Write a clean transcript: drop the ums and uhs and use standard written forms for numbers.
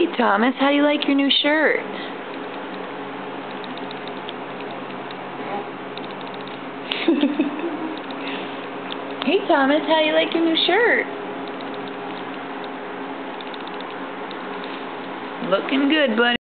Thomas, how do you like your new shirt? Hey Thomas, how do you like your new shirt? Looking good, buddy.